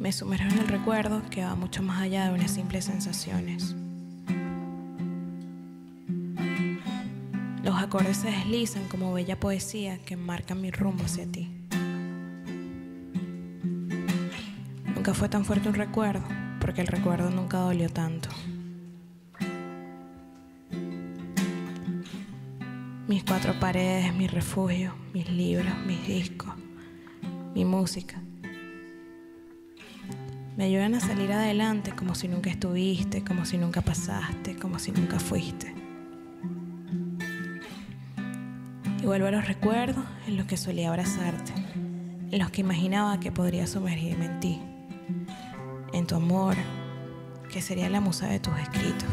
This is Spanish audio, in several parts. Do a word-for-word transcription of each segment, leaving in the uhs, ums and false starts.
Me sumerjo en el recuerdo que va mucho más allá de unas simples sensaciones. Los acordes se deslizan como bella poesía que marcan mi rumbo hacia ti. Nunca fue tan fuerte un recuerdo, porque el recuerdo nunca dolió tanto. Mis cuatro paredes, mi refugio, mis libros, mis discos, mi música. Me ayudan a salir adelante como si nunca estuviste, como si nunca pasaste, como si nunca fuiste. Y vuelvo a los recuerdos en los que solía abrazarte, en los que imaginaba que podría sumergirme en ti, en tu amor, que sería la musa de tus escritos.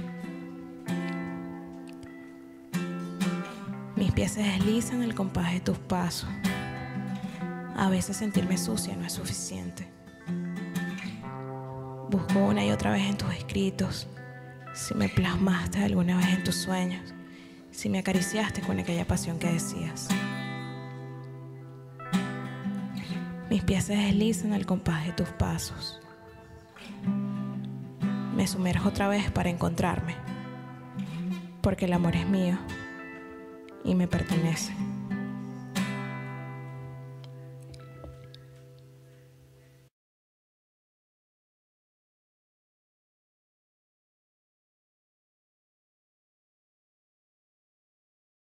Mis pies se deslizan al compás de tus pasos. A veces sentirme sucia no es suficiente. Busco una y otra vez en tus escritos, si me plasmaste alguna vez en tus sueños, si me acariciaste con aquella pasión que decías. Mis pies se deslizan al compás de tus pasos. Me sumerjo otra vez para encontrarme, porque el amor es mío y me pertenece.